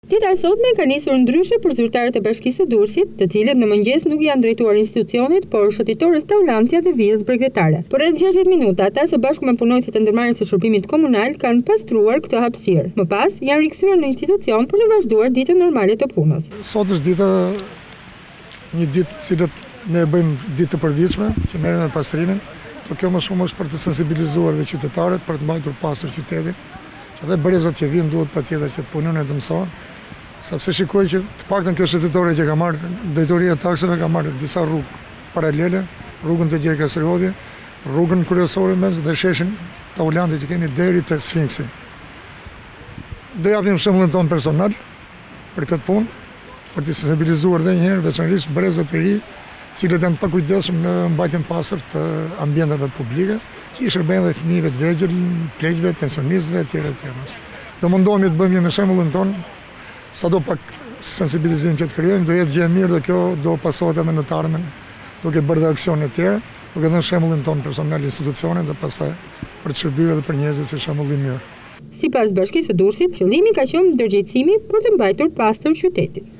Dita e sotme ka nisur ndryshe për zyrtarët e Bashkisë së Durrësit, të cilët në mëngjes nuk janë drejtuar institucionit, por shëtitores Taulantja dhe vijës bregdetare. Për rreth 60 minuta, ata së bashku me punojësit e ndërmarrjes së shërbimit komunal kanë pastruar këtë hapësirë. Më pas, janë rikthyer në institucion për të vazhduar ditën normale të punës. Sot është një ditë cilët ne bëjmë ditë të përvitshme, që merrem me pastrimin, por kjo më shumë është për të sensibilizuar dhe qytetarët për të mbajtur pastër qytetin, që edhe brezat që vijnë duhet patjetër që të punojnë e të mësojnë. Sepse shikoj që të paktën kjo shëtitore që ka marrë drejtoria e takseve ka marrë disa rrugë paralele, rrugën të Gjergës Rodhi, rrugën kryesore mes dhe sheshin Taulantja që keni deri te Sfinksi. Do japim shembullin ton personal për këtë punë, për të sensibilizuar edhe një herë veçanërisht brezat e ri, cilët janë të pakujdesshëm në mbajtjen pastër të ambienteve publike, që i shërbejnë dhe fëmijëve të vegjël, pleqve, pensionistëve etj. Do mundohemi të bëjmë një me shembullin ton. Sado pak sensibilizim që të krijojmë, do jetë gjë e mirë dhe kjo do pasohet edhe në të ardhmen, duke bërë dhe aksione të tjera, duke dhënë shembullin ton personal institucionit dhe pastaj për të shërbyer edhe për njerëzit si shembull i mirë. Sipas Bashkisë së Durrësit, qëllimi ka qenë ndërgjegjësimi për të mbajtur pastër qytetin.